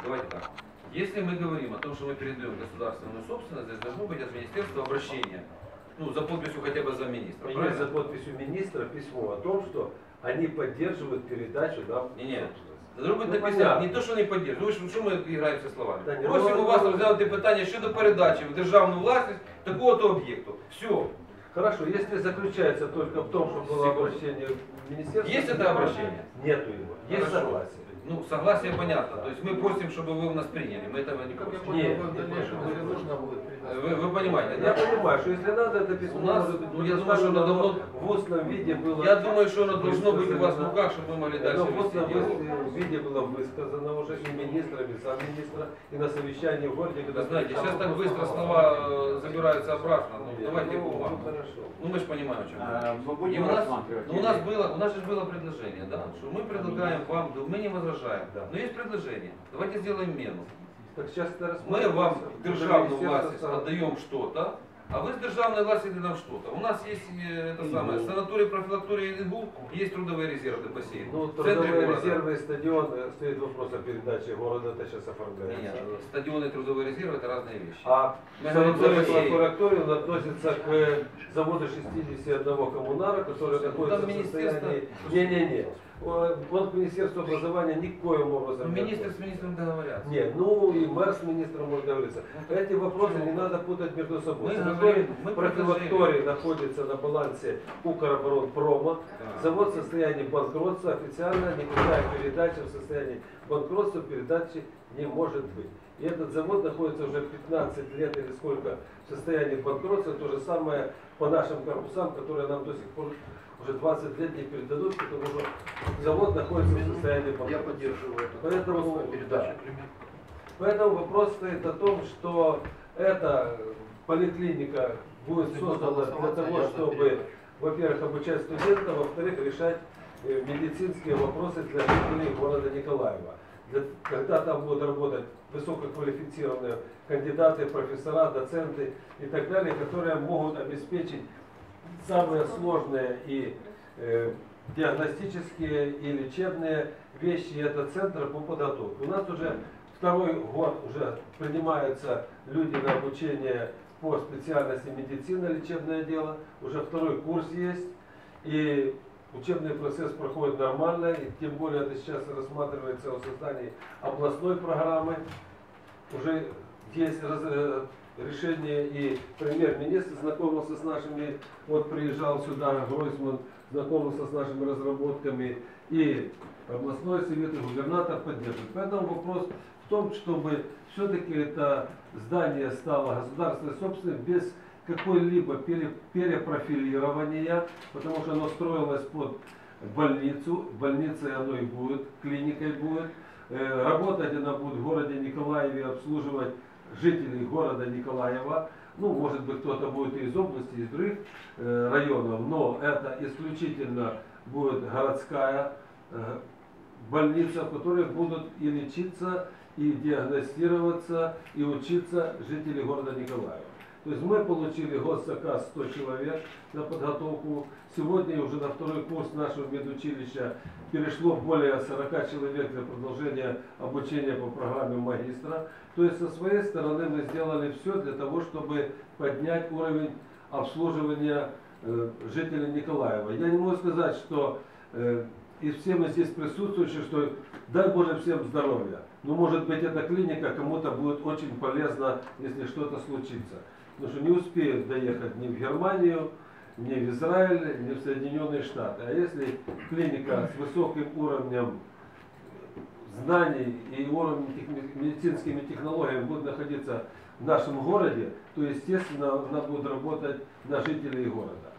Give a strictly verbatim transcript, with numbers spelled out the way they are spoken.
давайте так. Если мы говорим о том, что мы передаем государственную собственность, здесь должно быть от министерства обращение. Ну, за подписью хотя бы замминистра. Есть за подписью министра письмо о том, что они поддерживают передачу нам. Не, нет. Должно быть Ну, написано, понятно. не то, що не підтримують. Ну, що ми граємося словами? Та ні, Просимо ну, вас ну, розглянути питання щодо передачі в державну власність такого-то об'єкту. Все. Хорошо, если заключается только в том, что было Секунду. обращение в министерство. Есть это обращение? Нету его. Есть Хорошо. согласие. Ну, согласие понятно. То есть мы просим, чтобы вы у нас приняли. Мы этого не просим. Нет, в дальнейшем, если нужно будет передать. Вы, вы понимаете, Я да? понимаю, что если надо, это письмо У нас, может быть ну, я думаю, что оно предоставлено, давно- в устном виде было. Я думаю, что оно должно быть у вас в высказано. руках, чтобы мы могли дальше Оно в вести устном диалог. виде было высказано уже и министром, и замминистра, и на совещании в городе. Вы знаете, сейчас так быстро слова э, забираются обратно. Ну, давайте ну, бумагу. ну, хорошо. Ну мы же понимаем, о чем А, мы мы И будем у нас, рассматривать. ну, у нас было, у нас же было предложение, да, что мы предлагаем вам, да, мы не возражаем, Да. но есть предложение. Давайте сделаем мену. Так сейчас это Мы рассматривается. вам державную Министерство власть сам- отдаем что-то, а вы с державной властью нам что-то. У нас есть э, это самое, ИГУ. санаторий, профилактория ИГУ, есть трудовые резервы бассейн. Ну, в центре трудовые города. резервы и стадионы, стоит вопрос о передаче города, это сейчас Не, оформляется. не, стадионы и трудовые резервы это разные вещи. А Мы говорим за санаторий бассейн. профилакторий он относится к э, заводу шестидесяти одного коммунара, который Ну, находится там в министерство- состоянии... Не-не-не. Он к Министерству образования никоим Ну, образом не министр с относится. министром договорятся. Нет, ну и мэр с министром может договориться. Эти вопросы не надо путать между собой. Мы Санаторий говорим, мы профилакторий находится на балансе Укроборонпрома. Да. Завод в состоянии банкротства. Официально никакая передача в состоянии банкротства передачи не может быть. И этот завод находится уже пятнадцать лет или сколько в состоянии банкротства. То же самое по нашим корпусам, которые нам до сих пор уже двадцать лет не передадут, потому что завод находится в состоянии Я банкротства. поддерживаю это. Поэтому, Передача. Поэтому вопрос стоит о том, что эта поликлиника будет Если создана будет для голосоваться, того, я за чтобы, передачу. во-первых, обучать студентов, во-вторых, решать э, медицинские вопросы для жителей города Николаева. Для- когда там будут работать высококвалифицированные кандидаты, профессора, доценты и так далее, которые могут обеспечить самые сложные и э, диагностические и лечебные вещи, и это центр по подготовке. У нас уже второй год уже принимаются люди на обучение по специальности медицина, лечебное дело. Уже второй курс есть. И учебный процесс проходит нормально. И тем более это сейчас рассматривается о создании областной программы. Уже есть раз- э, решение, и премьер-министр знакомился с нашими, вот приезжал сюда Гройсман, знакомился с нашими разработками, и областной совет и губернатор поддерживает. Поэтому вопрос в том, чтобы все-таки это здание стало государственной собственностью без какой-либо пере- перепрофилирования, потому что оно строилось под больницу, больницей оно и будет, клиникой будет. Э, Работать она будет в городе Николаеве, обслуживать жителей города Николаева. Ну, может быть, кто-то будет и из области, и из других э, районов, но это исключительно будет городская э, больница, в которой будут и лечиться, и диагностироваться, и учиться жители города Николаева. То есть мы получили госзаказ сто человек на подготовку. Сегодня уже на второй курс нашего медучилища перешло более сорока человек для продолжения обучения по программе магистра. То есть со своей стороны мы сделали все для того, чтобы поднять уровень обслуживания э, жителей Николаева. Я не могу сказать, что э, и все мы здесь присутствующие, что дай Боже всем здоровья. Но может быть эта клиника кому-то будет очень полезна, если что-то случится. Потому что не успеют доехать ни в Германию, ни в Израиль, ни в Соединенные Штаты. А если клиника с высоким уровнем знаний и уровнем тех- медицинскими технологиями будет находиться в нашем городе, то естественно она будет работать на жителей города.